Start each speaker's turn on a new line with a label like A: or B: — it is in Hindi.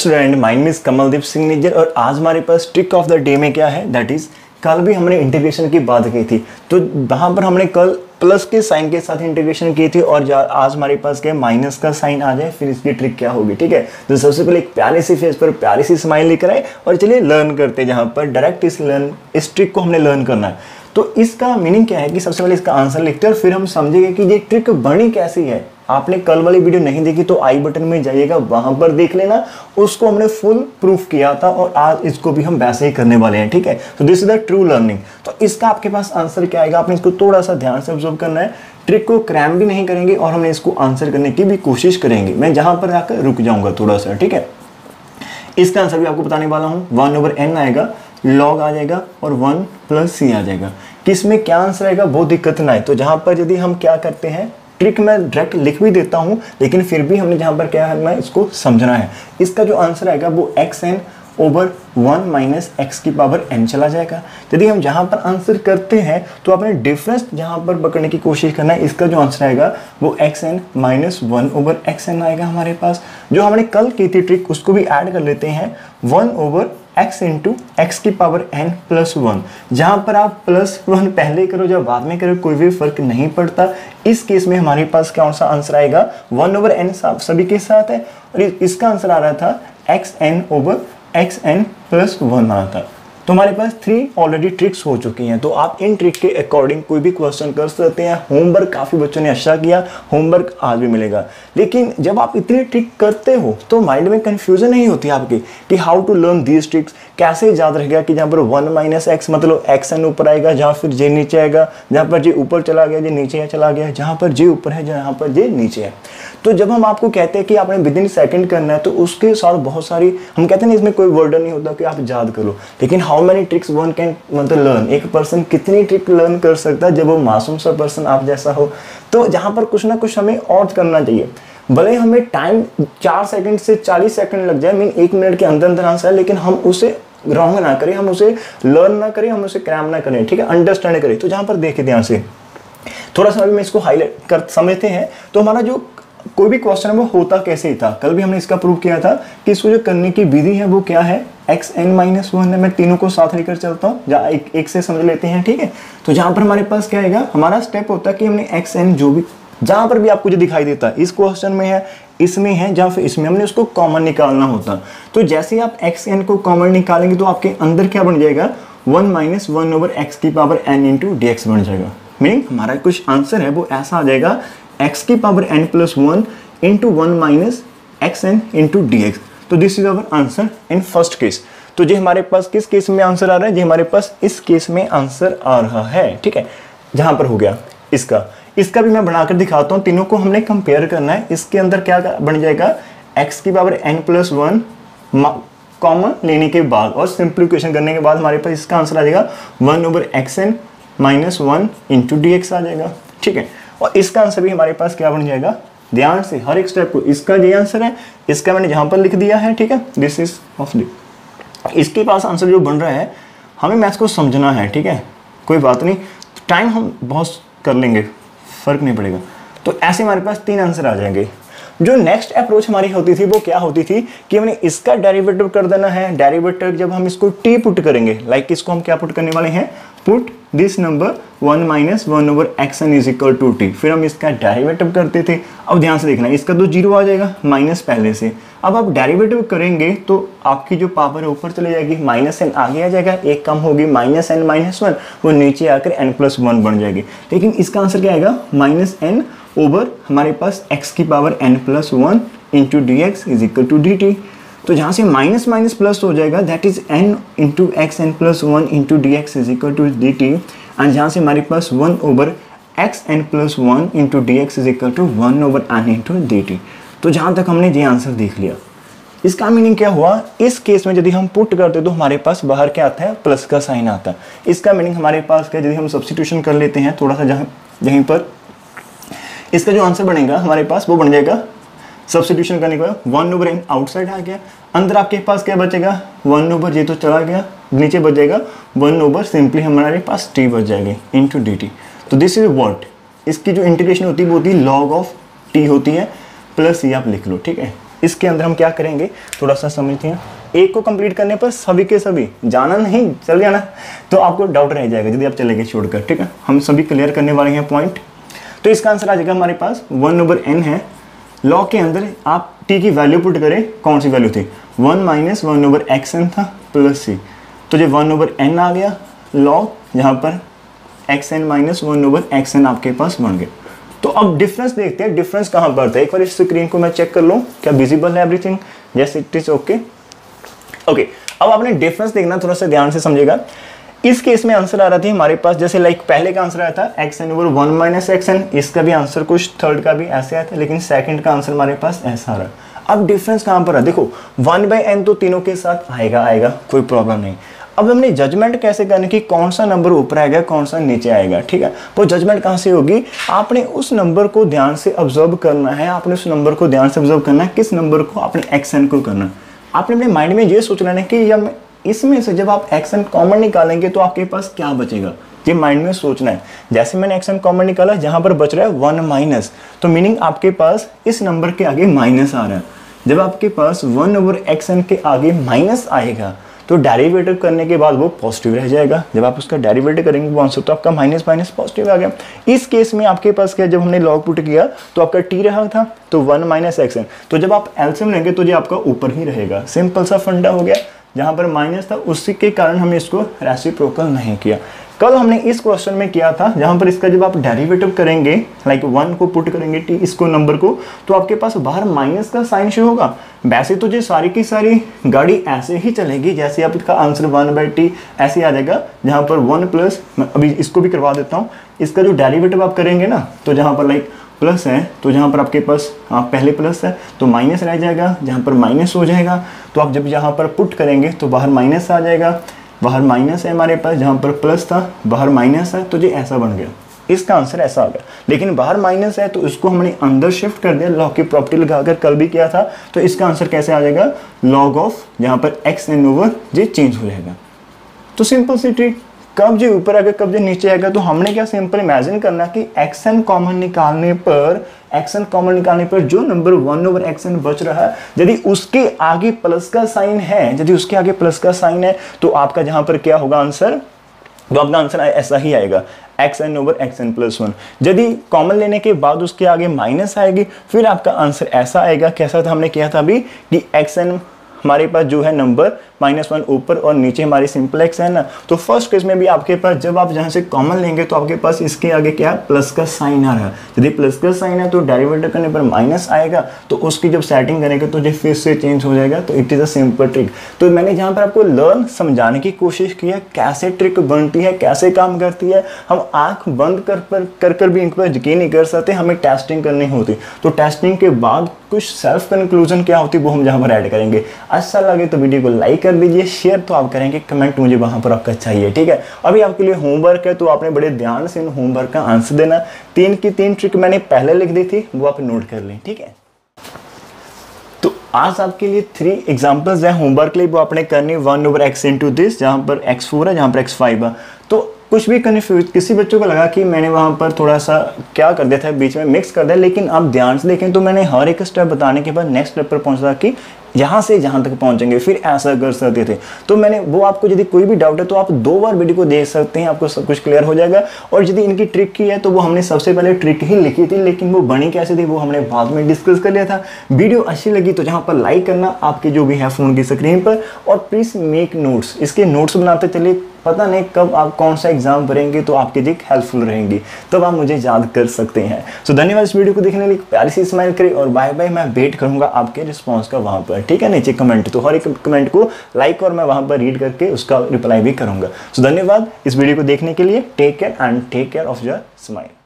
A: Student, my name is Kamaldeep Singh Nijjar और आज हमारे पास ट्रिक ऑफ द डे में क्या है, दैट इज कल भी हमने इंटीग्रेशन की बात की थी, तो वहां पर हमने कल प्लस के साइन के साथ इंटीग्रेशन की थी और आज हमारे पास क्या माइनस का साइन आ जाए, फिर इसकी ट्रिक क्या होगी। ठीक है, तो सबसे पहले एक प्यारी सी फेस पर प्यारी सी स्माइल लेकर आए और चलिए लर्न करते हैं। जहां पर डायरेक्ट इस ट्रिक को हमने लर्न करना है। तो इसका मीनिंग क्या है कि सबसे पहले इसका आंसर लिखते हैं और फिर हम समझेंगे कि ये ट्रिक बनी कैसी है। आपने कल वाली वीडियो नहीं देखी तो आई बटन में जाइएगा, वहां पर देख लेना, उसको हमने फुल प्रूफ किया था और आज इसको भी हम वैसे ही करने वाले हैं। ठीक है, तो this is the true learning. तो इसका आपके पास आंसर क्या आएगा, आपने इसको थोड़ा सा ध्यान से ऑब्जर्व करना है। ट्रिक को क्रैम भी नहीं करेंगे और हमने इसको आंसर करने की भी कोशिश करेंगे। मैं जहां पर आकर रुक जाऊंगा थोड़ा सा। ठीक है, इसका आंसर भी आपको बताने वाला हूं। 1/n आएगा, लॉग आ जाएगा और 1 + c आ जाएगा। किसमें क्या आंसर आएगा वो दिक्कत ना है। तो जहां पर यदि हम क्या करते हैं, ट्रिक मैं डायरेक्ट लिख भी देता हूं, लेकिन फिर भी हमने जहां पर क्या है मैं इसको समझना है। इसका जो आंसर आएगा वो xn/1 - x⁻n चला जाएगा। यदि हम जहां पर आंसर करते हैं तो आपने डिफरेंस जहां पर पकड़ने की कोशिश करना है। इसका जो आंसर आएगा वो xn - 1/xn आएगा हमारे पास। जो हमने कल की थी ट्रिक उसको भी ऐड कर लेते हैं, 1/x × x⁻n + 1। जहां पर आप +1 पहले करो या बाद में करो कोई भी फर्क नहीं पड़ता। इस केस में हमारे पास कौन सा आंसर आएगा, 1/n सभी के साथ है और इसका आंसर आ रहा था xn/xn + 1 आ था। तो हमारे पास 3 ऑलरेडी ट्रिक्स हो चुकी हैं। तो आप इन ट्रिक के अकॉर्डिंग कोई भी क्वेश्चन कर सकते हैं। होमवर्क काफ़ी बच्चों ने अच्छा किया, होमवर्क आज भी मिलेगा। लेकिन जब आप इतनी ट्रिक करते हो तो माइंड में कंफ्यूजन नहीं होती आपकी कि how to learn these tricks. कैसे याद रहेगा कि जहाँ पर 1 - x मतलब xn ऊपर आएगा, जहाँ फिर j नीचे आएगा, जहाँ पर j ऊपर चला गया j नीचे चला गया, जहाँ पर j ऊपर है जहाँ पर j नीचे है। तो जब हम आपको कहते हैं कि आपने विदिन सेकंड करना है तो उसके साथ बहुत सारी, हम कहते हैं इसमें कोई वर्डन नहीं होता कि आप याद करो, लेकिन how many tricks one can मतलब लर्न। एक पर्सन कितनी ट्रिक लर्न कर सकता है जब वो मासूम सा पर्सन आप जैसा हो। तो जहाँ पर कुछ ना कुछ हमें और करना चाहिए। भले हमें टाइम 4 सेकंड से 40 सेकंड लग जाए, मीन 1 मिनट के अंदर आंसर है, लेकिन हम उसे रॉन्ग ना करें, हम उसे लर्न ना करें, हम उसे क्रैम ना करें। ठीक है, अंडरस्टैंड करें। तो जहाँ पर देखे ध्यान से थोड़ा सा अभी मैं इसको हाईलाइट कर समझते हैं। तो हमारा जो कोई भी क्वेश्चन है वो होता कैसे ही था, कल भी हमने इसका प्रूव किया था कि इसको जो करने की विधि है वो क्या है, xn - 1 है। मैं तीनों को साथ लेकर चलता हूँ, जहाँ एक से समझ लेते हैं। ठीक है, तो जहाँ पर हमारे पास क्या आएगा, हमारा स्टेप होता है कि हमने xn जो भी जहाँ पर भी आपको जो दिखाई देता है, इस क्वेश्चन में है, इसमें है, जहाँ फिर इसमें, हमने उसको कॉमन निकालना होता। तो जैसे ही आप xn को कॉमन निकालेंगे तो आपके अंदर क्या बन जाएगा, 1 - 1/x⁻n × dx बन जाएगा। मीनिंग हमारा कुछ आंसर है वो ऐसा आ जाएगा, x⁻n + 1 × 1 - xn × dx। तो this is our answer in first case. तो ये हमारे पास किस केस में आंसर आ रहा है, ये हमारे पास इस केस में आंसर आ रहा है। ठीक है, जहां पर हो गया इसका भी मैं बनाकर दिखाता हूं। तीनों को हमने कंपेयर करना है। इसके अंदर क्या बन जाएगा, x⁻n + 1 कॉमन लेने के बाद और सिंप्लीफिकेशन करने के बाद हमारे पास इसका आंसर आ जाएगा 1/xn - 1 × dx आ जाएगा। ठीक है, और इसका आंसर भी हमारे पास क्या बन जाएगा, ध्यान से हर एक स्टेप को, इसका ये आंसर है, इसका मैंने जहां पर लिख दिया है। ठीक है, दिस इज ऑफ डी। इसके पास आंसर जो बन रहा है, हमें मैथ्स को समझना है। ठीक है, कोई बात नहीं, टाइम हम बहुत कर लेंगे, फर्क नहीं पड़ेगा। तो ऐसे हमारे पास 3 आंसर आ जाएंगे। जो नेक्स्ट अप्रोच हमारी होती थी वो क्या होती थी कि हमने इसका डेरिवेटिव कर देना है। डेरिवेटिव जब हम इसको t पुट करेंगे, लाइक इसको हम क्या पुट करने वाले हैं, put this number 1 - 1/xn = t। फिर हम इसका डेरिवेटिव करते थे। अब ध्यान से देखना, इसका तो 0 आ जाएगा, माइनस पहले से। अब आप डेरिवेटिव करेंगे तो आपकी जो पावर है ऊपर चले जाएगी, -n आगे आ जाएगा, एक कम होगी, -n - 1 वो नीचे आकर n + 1 बन जाएगी। लेकिन इसका आंसर क्या आएगा, -n ओवर हमारे पास x⁻n + 1 × dx = dt। तो जहाँ से माइनस माइनस प्लस हो जाएगा, that is n × xn + 1 × dx = dt। And जहाँ से हमारे पास 1/xn + 1 × dx = 1/n × dt। तो जहाँ तक हमने ये आंसर देख लिया। इसका मीनिंग क्या हुआ, इस केस में यदि हम पुट करते तो हमारे पास बाहर क्या आता है, प्लस का साइन आता है। इसका मीनिंग हमारे पास क्या, यदि हम सब्स्टिट्यूशन कर लेते हैं थोड़ा सा, यहीं पर इसका जो आंसर बनेगा हमारे पास वो बन जाएगा, सब्स्टिट्यूशन करने के बाद 1/n आउटसाइड आ गया, अंदर आपके पास क्या बचेगा, 1/j तो चला गया, नीचे बच जाएगा 1/, सिंपली हमारे पास t बच जाएगी × dt। तो दिस इज व्हाट, इसकी जो इंटीग्रेशन होती है वो होती है log ऑफ t होती है, प्लस ये आप लिख लो। ठीक है, इसके अंदर हम क्या करेंगे थोड़ा सा समझते हैं। एक को कंप्लीट करने पर सभी के सभी जाना नहीं, चल जाना तो आपको डाउट रह जाएगा यदि आप चलेंगे छोड़कर, ठीक है। हम सभी क्लियर करने वाले हैं पॉइंट। तो इसका आंसर आ जाएगा हमारे पास 1/n है। लॉग के अंदर आप t की वैल्यू पुट करें, कौन सी वैल्यू थी 1 - 1/xn था प्लस c, तो जो 1/n आ गया लॉग यहाँ पर xn - 1/xn आपके पास बन गया। तो अब डिफरेंस देखते हैं, डिफरेंस कहाँ पर था। एक बार इस स्क्रीन को मैं चेक कर लूँ क्या विजिबल है everything, yes it is okay. Okay, अब आपने डिफरेंस देखना थोड़ा सा ध्यान से समझेगा। इस केस में आंसर आ रहा था हमारे पास जैसे लाइक पहले का आंसर आया था xn/1 - xn, इसका भी आंसर कुछ थर्ड का भी ऐसे आया था, लेकिन सेकंड का आंसर हमारे पास ऐसा आ रहा है। अब डिफरेंस कहाँ पर है, देखो 1/n तो तीनों के साथ आएगा, कोई प्रॉब्लम नहीं। अब हमने जजमेंट कैसे करने की, कौन सा नंबर ऊपर आएगा कौन सा नीचे आएगा, ठीक है। वो जजमेंट कहाँ से होगी, आपने उस नंबर को ध्यान से ऑब्जर्व करना है, आपने उस नंबर को ध्यान से ऑब्जर्व करना है, किस नंबर को, आपने xn को करना है। आपने अपने माइंड में ये सोचना है कि जब इसमें से जब आप xn कॉमन निकालेंगे तो आपके पास क्या बचेगा, ये माइंड में सोचना है। जैसे मैंने xn कॉमन निकाला, जहां पर बच रहा है 1 माइनस, तो मीनिंग आपके पास इस नंबर के आगे माइनस आ रहा है। जब आपके पास 1/xn के आगे माइनस आएगा तो डेरिवेटिव करने के बाद वो पॉजिटिव रह जाएगा। जब आप उसका डेरिवेटिव करेंगे वो आंसर तो आपका माइनस माइनस पॉजिटिव आ गया। इस केस में आपके पास क्या, जब हमने लॉग पुट किया तो आपका t रहा था तो 1 - xn, तो जब आप एलसीएम लेंगे तो ये आपका ऊपर ही रहेगा। सिंपल सा फंडा हो गया। जहाँ पर माइनस था उसी के कारण हमने इसको रेसिप्रोकल नहीं किया। कल हमने इस क्वेश्चन में किया था जहाँ पर इसका जब आप डेरिवेटिव करेंगे लाइक 1 को पुट करेंगे t इसको नंबर को, तो आपके पास बाहर माइनस का साइन शो होगा। वैसे तो ये सारी की सारी गाड़ी ऐसे ही चलेगी जैसे आप इसका आंसर 1/t ऐसे आ जाएगा, जहाँ पर 1 प्लस, अभी इसको भी करवा देता हूँ, इसका जो डेरिवेटिव आप करेंगे ना, तो जहाँ पर लाइक प्लस है तो जहाँ पर आपके पास पहले प्लस है तो माइनस रह जाएगा, जहाँ पर माइनस हो जाएगा तो आप जब यहाँ पर पुट करेंगे तो बाहर माइनस आ जाएगा। बाहर माइनस है हमारे पास, जहाँ पर प्लस था बाहर माइनस है, तो ये ऐसा बन गया। इसका आंसर ऐसा आ गया। लेकिन बाहर माइनस है तो इसको हमने अंदर शिफ्ट कर दिया, लॉग की प्रॉपर्टी लगाकर कल भी किया था। तो इसका आंसर कैसे आ जाएगा, लॉग ऑफ, जहाँ पर xn/ये चेंज हो जाएगा। तो सिंपल सी ट्रिक, कब जो ऊपर आएगा कब जो नीचे आएगा, तो हमने क्या सिंपल इमेजिन करना कि xn कॉमन निकालने पर जो नंबर 1/xn बच रहा है, यदि उसके आगे प्लस का साइन है, तो आपका जहां पर क्या होगा आंसर, तो आपका आंसर ऐसा ही आएगा xn/xn+1। यदि कॉमन लेने के बाद उसके आगे माइनस आएगी फिर आपका आंसर ऐसा आएगा। कैसा था, हमने किया था अभी कि xn हमारे पास जो है नंबर -1 ऊपर और नीचे हमारी सिंपल x है ना, तो फर्स्ट केस में भी आपके पास जब आप जहाँ से कॉमन लेंगे तो आपके पास इसके आगे क्या है, प्लस का साइन आ रहा है। यदि प्लस का साइन है तो डेरिवेटिव करने पर माइनस आएगा, तो उसकी जब सेटिंग करेंगे तो जो फिर से चेंज हो जाएगा। तो it is a simple trick. तो मैंने जहाँ पर आपको लर्न समझाने की कोशिश की है कैसे ट्रिक बनती है, कैसे काम करती है। हम आँख बंद कर भी इनके पर यकीन नहीं कर सकते, हमें टेस्टिंग करनी होती। तो टेस्टिंग के बाद कुछ सेल्फ कंक्लूजन क्या होती है वो हम जहाँ पर ऐड करेंगे। अच्छा लगे तो वीडियो को लाइक कर दीजिए, शेयर तो आप करेंगे, कमेंट मुझे वहाँ पर आपका चाहिए, ठीक है। अभी आपके लिए होमवर्क है तो आपने बड़े ध्यान से इन होमवर्क का आंसर देना। 3 की 3 ट्रिक मैंने पहले लिख दी थी, वो आप नोट कर लें, ठीक है। तो आज आपके लिए 3 एग्जाम्पल्स हैं होमवर्क के लिए, वो आपने करनी 1/x इंटू दिस, जहाँ पर x4 है, जहाँ पर x5 है। तो कुछ भी कन्फ्यूज, किसी बच्चों को लगा कि मैंने वहाँ पर थोड़ा सा क्या कर दिया था, बीच में मिक्स कर दिया, लेकिन आप ध्यान से देखें तो मैंने हर एक स्टेप बताने के बाद नेक्स्ट स्टेप पर पहुँचा कि यहाँ से जहाँ तक पहुँचेंगे फिर ऐसा कर सकते थे। तो मैंने वो आपको यदि कोई भी डाउट है तो आप 2 बार वीडियो को देख सकते हैं, आपको सब कुछ क्लियर हो जाएगा। और यदि इनकी ट्रिक की है तो वो हमने सबसे पहले ट्रिक ही लिखी थी, लेकिन वो बनी कैसे थी वो हमने बाद में डिस्कस कर लिया था। वीडियो अच्छी लगी तो जहाँ पर लाइक करना आपके जो भी है फ़ोन की स्क्रीन पर, और प्लीज़ मेक नोट्स, इसके नोट्स बनाते चलिए। पता नहीं कब आप कौन सा एग्जाम भरेंगे तो आपके लिए हेल्पफुल रहेंगी, तब आप मुझे याद कर सकते हैं। सो धन्यवाद इस वीडियो को देखने के लिए, प्यारी सी स्माइल करें और बाय बाय। मैं वेट करूंगा आपके रिस्पांस का वहाँ पर, ठीक है। नीचे कमेंट, तो हर एक कमेंट को लाइक और मैं वहाँ पर रीड करके उसका रिप्लाई भी करूंगा। सो धन्यवाद इस वीडियो को देखने के लिए। Take care and take care of your smile.